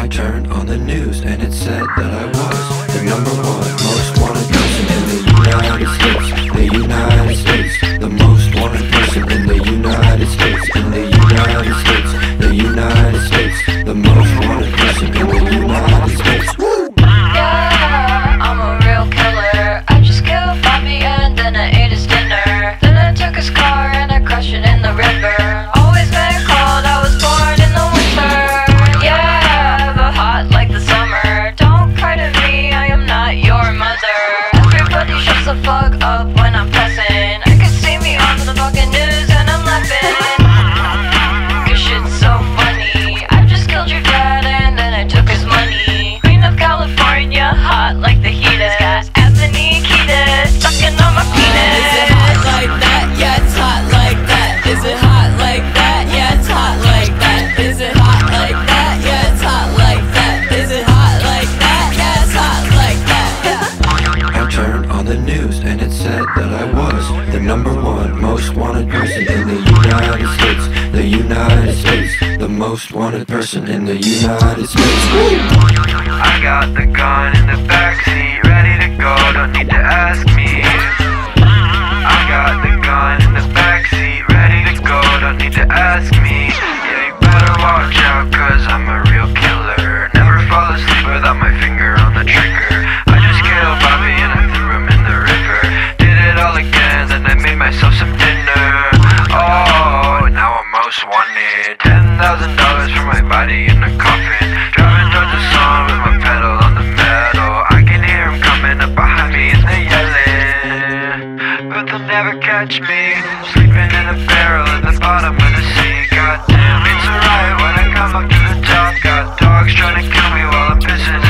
turned on the news and it said that I was the #1 most wanted person in the United States. The United States, the most wanted person in the United States. In the United States, the United States, the most wanted person in the United States. Yeah, I'm a real killer. I just killed Bobby and then I ate his dinner. Then I took his car and I crashed it in the river. Always been cold, I was born in the winter. Yeah, but hot like the summer. Don't cry to me, I am not your mother. Everybody shuts the fuck up when I'm pressing. I can see me on the fucking news and I'm laughing. Cause shit's so funny. I just killed your dad and then I took his money. Queen of California, hot like the heat is. Got Anthony Kiedis sucking on my penis. Is it hot like that? Yeah, it's hot like that. Is it hot like that? Yeah, it's hot like that. Is it hot like that? Yeah, it's hot like that. Is it hot like that? Yeah, it's hot like that. Yeah. I turned on the news and it said that I was the #1 most wanted person in the United States. The United States, the most wanted person in the United States. I got the gun in the backseat, ready to go, don't need to ask me. I got the gun in the backseat, ready to go, don't need to ask me. Yeah, you better watch out, cause I'm a real killer. Never fall asleep without my finger on the trigger. I just killed Bobby and I threw him in the river. Did it all again, then I made myself some dinner. Oh, now I'm most wanted. $10,000 for my body in a coffin. Driving towards the sun with my pedal on the metal. I can hear him coming up behind me and they're yelling, but they'll never catch me. Sleeping in a barrel at the bottom of the sea. Goddamn, it's alright when I come up to the top. Got dogs trying to kill me while I'm pissing